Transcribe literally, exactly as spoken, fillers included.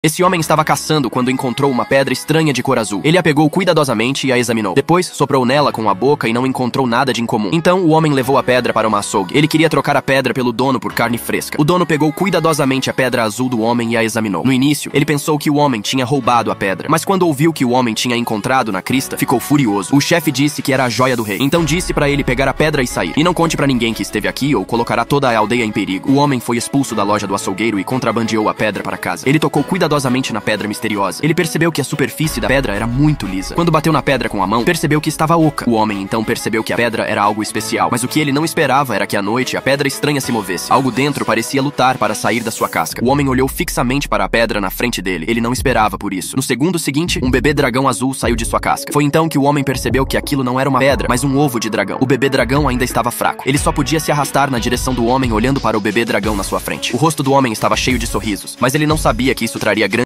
Esse homem estava caçando quando encontrou uma pedra estranha de cor azul. Ele a pegou cuidadosamente e a examinou. Depois, soprou nela com a boca e não encontrou nada de incomum. Então, o homem levou a pedra para uma açougue. Ele queria trocar a pedra pelo dono por carne fresca. O dono pegou cuidadosamente a pedra azul do homem e a examinou. No início, ele pensou que o homem tinha roubado a pedra, mas quando ouviu que o homem tinha encontrado na crista, ficou furioso. O chefe disse que era a joia do rei. Então disse para ele pegar a pedra e sair. E não conte para ninguém que esteve aqui ou colocará toda a aldeia em perigo. O homem foi expulso da loja do açougueiro e contrabandeou a pedra para casa. Ele tocou cuidadosamente na pedra misteriosa. Ele percebeu que a superfície da pedra era muito lisa. Quando bateu na pedra com a mão, percebeu que estava oca. O homem então percebeu que a pedra era algo especial, mas o que ele não esperava era que à noite a pedra estranha se movesse. Algo dentro parecia lutar para sair da sua casca. O homem olhou fixamente para a pedra na frente dele. Ele não esperava por isso. No segundo seguinte, um bebê dragão azul saiu de sua casca. Foi então que o homem percebeu que aquilo não era uma pedra, mas um ovo de dragão. O bebê dragão ainda estava fraco. Ele só podia se arrastar na direção do homem olhando para o bebê dragão na sua frente. O rosto do homem estava cheio de sorrisos, mas ele não sabia que isso traria grande